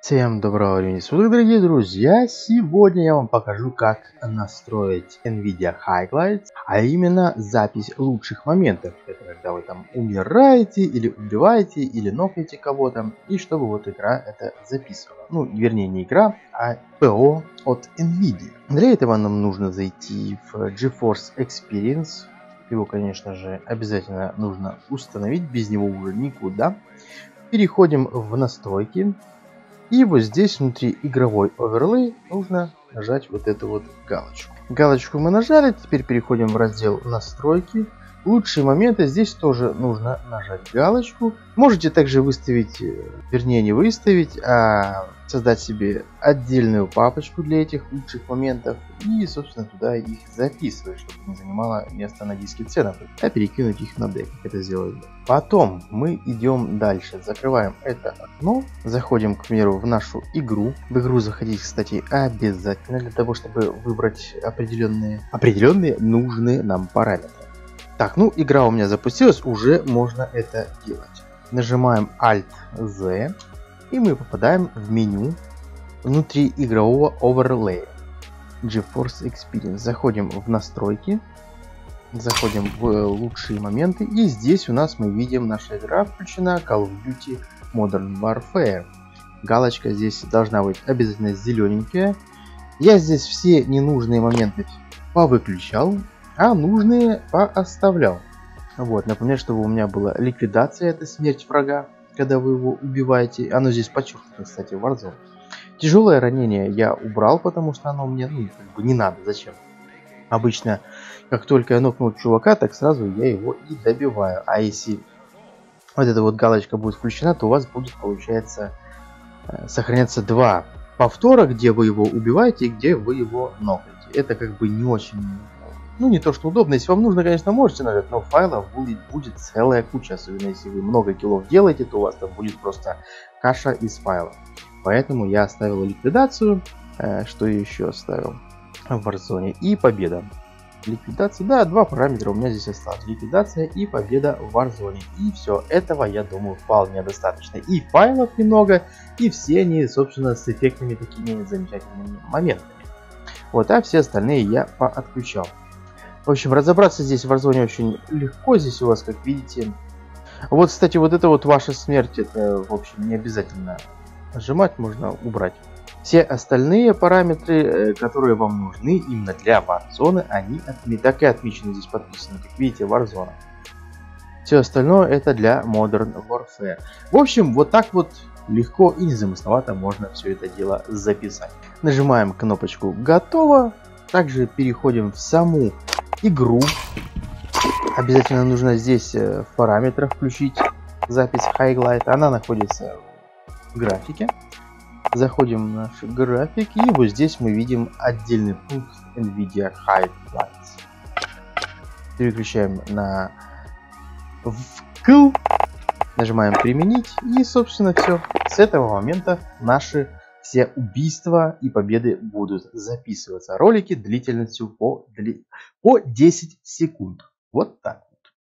Всем доброго времени суток, дорогие друзья! Сегодня я вам покажу, как настроить NVIDIA Highlights, а именно запись лучших моментов. Это когда вы там умираете, или убиваете, или нокаете кого-то, и чтобы вот игра это записывала. Ну, вернее, не игра, а ПО от NVIDIA. Для этого нам нужно зайти в GeForce Experience. Его, конечно же, обязательно нужно установить, без него уже никуда. Переходим в настройки. И вот здесь внутри игровой оверлей нужно нажать вот эту вот галочку. Галочку мы нажали, теперь переходим в раздел настройки. Лучшие моменты, здесь тоже нужно нажать галочку. Можете также выставить, вернее не выставить, а создать себе отдельную папочку для этих лучших моментов. И, собственно, туда их записывать, чтобы не занимало место на диске C, а перекинуть их на D, как это сделать. Потом мы идем дальше, закрываем это окно, заходим, к примеру, в нашу игру. В игру заходить, кстати, обязательно для того, чтобы выбрать определенные нужные нам параметры. Так, ну игра у меня запустилась, уже можно это делать. Нажимаем Alt-Z, и мы попадаем в меню внутри игрового оверлея GeForce Experience. Заходим в настройки, заходим в лучшие моменты, и здесь у нас мы видим, наша игра включена, Call of Duty Modern Warfare. Галочка здесь должна быть обязательно зелененькая. Я здесь все ненужные моменты повыключал, а нужные пооставлял. Вот, например, чтобы у меня была ликвидация, это смерть врага, когда вы его убиваете. Оно здесь подчеркнуто, кстати, в Warzone. Тяжелое ранение я убрал, потому что оно мне как бы не надо. Зачем? Обычно, как только я нокнул чувака, так сразу я его и добиваю. А если вот эта вот галочка будет включена, то у вас будет, получается, сохраняться два повтора, где вы его убиваете и где вы его нокаете. Это как бы не очень... Ну, не то, что удобно. Если вам нужно, конечно, можете нажать, но файлов будет целая куча. Особенно, если вы много киллов делаете, то у вас там будет просто каша из файлов. Поэтому я оставил ликвидацию. Что я еще оставил в Warzone? И победа. Ликвидация, да, два параметра у меня здесь осталось. Ликвидация и победа в Warzone. И все, этого, я думаю, вполне достаточно. И файлов немного, и все они, собственно, с эффектными такими замечательными моментами. Вот, а все остальные я поотключал. В общем, разобраться здесь в Warzone очень легко. Здесь у вас, как видите... Вот, кстати, вот это вот ваша смерть, это, в общем, не обязательно нажимать, можно убрать. Все остальные параметры, которые вам нужны именно для Warzone, они так и отмечены здесь, подписаны, как видите, Warzone. Все остальное это для Modern Warfare. В общем, вот так вот легко и незамысловато можно все это дело записать. Нажимаем кнопочку «Готово». Также переходим в саму игру. Обязательно нужно здесь в параметрах включить запись Highlight. Она находится в графике. Заходим в наши графики, и вот здесь мы видим отдельный пункт NVIDIA Highlights. Переключаем на вкл, нажимаем применить, и собственно все. С этого момента наши все убийства и победы будут записываться. Ролики длительностью по 10 секунд. Вот так.